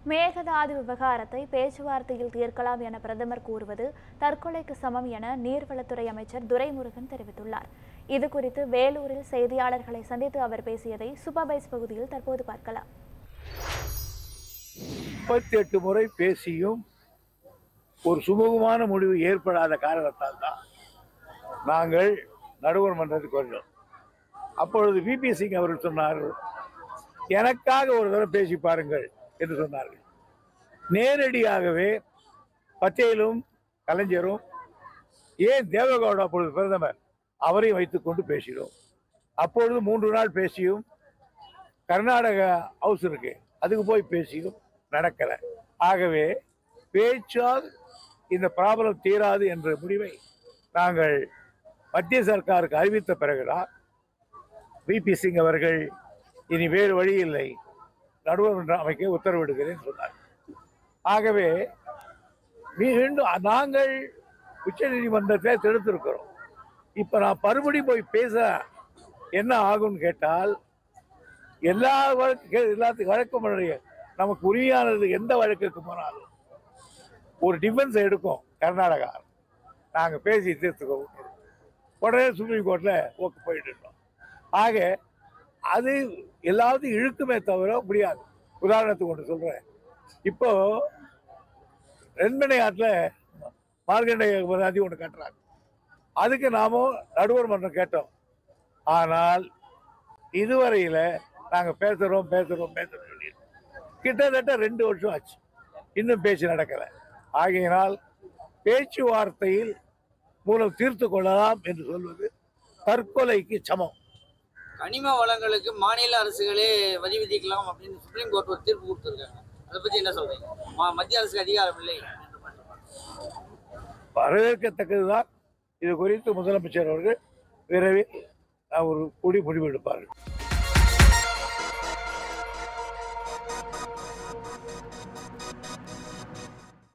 மேகதாது விவகாரத்தை பேச்சுவார்த்தையில் தீர்க்கலாம் என பிரதமர் கூறுவது தற்கொலைக்கு சமம் என நீர்வளத்துறை அமைச்சர் துரைமுருகன் தெரிவித்துள்ளார். இதுகுறித்து வேலூரில் செய்தியாளர்களை சந்தித்து அவர் பேசியதை சூப்பர்வைஸ் பகுதியில் தற்போது பார்க்கலாம். 38 முறை பேசியும் ஒரு சுமூகமான முடிவு ஏற்படாத காரணத்தால் தான் நாங்கள் நடுவர் மன்றத்துக்கு வந்தோம். அப்பொழுது VP சிங் அவர்கள் சொன்னார்கள், எனக்காக ஒரு தடவை பேசி பாருங்கள் என்று சொன்னார்கள். நேரடியாகவே பட்டேலும் கலைஞரும் ஏன் தேவகவுடா அப்பொழுது பிரதமர் அவரையும் வைத்துக் கொண்டு பேசினோம். அப்பொழுது 3 நாள் பேசியும் கர்நாடக ஹவுஸ் இருக்கு, அதுக்கு போய் பேசியும் நடக்கல. ஆகவே பேச்சால் இந்த ப்ராப்ளம் தீராது என்ற முடிவை நாங்கள் மத்திய சர்க்காருக்கு அறிவித்த பிறகுதான் VP சிங் அவர்கள் இனி வேறு வழி இல்லை, நடுவர் மன்றம் அமைக்க உத்தரவிடுகிறேன் சொன்னார். ஆகவே மீண்டும் நாங்கள் உச்ச நீதிமன்றத்தை தடுத்திருக்கிறோம். இப்ப நான் மறுபடியும் போய் பேச என்ன ஆகும்னு கேட்டால், எல்லாத்துக்கும் வழக்கு நமக்கு உரிமையானது எந்த வழக்குக்கு போனாலும் ஒரு டிஃபென்ஸ் எடுக்கும் கர்நாடகா. நாங்கள் பேசி தீர்த்துக்கோ உடனே சுப்ரீம் கோர்ட்ல ஓக்கு போயிட்டு இருந்தோம். ஆக அது எல்லாத்தையும் இழுக்குமே தவிர முடியாது. உதாரணத்துக்கு ஒன்று சொல்றேன். இப்போ ரெண்மனை ஆற்றில் மார்கண்டேய நதி ஒன்று கட்டுறாங்க. அதுக்கு நாம நடுவர் மன்றம் கேட்டோம். ஆனால் இதுவரையில நாங்க பேசுறோம் சொல்லி கிட்டத்தட்ட 2 வருஷம் ஆச்சு, இன்னும் பேச்சு நடக்கல. ஆகையினால் பேச்சுவார்த்தையில் மூலம் தீர்த்து கொள்ளலாம் என்று சொல்வது தற்கொலைக்கு சமம். கனிம வளங்களுக்கு மாநில அரசுகளே வரி விதிக்கலாம் அப்படின்னு சுப்ரீம் கோர்ட் ஒரு தீர்ப்பு கொடுத்துருக்காங்க. அதை பத்தி என்ன சொல்றீங்க? மத்திய அரசுக்கு அதிகாரம் இல்லை. வரவேற்கத்தக்கதுதான். இது குறித்து முதலமைச்சர் அவர்கள் விரைவில் ஒரு முடிவு எடுப்பார்கள்.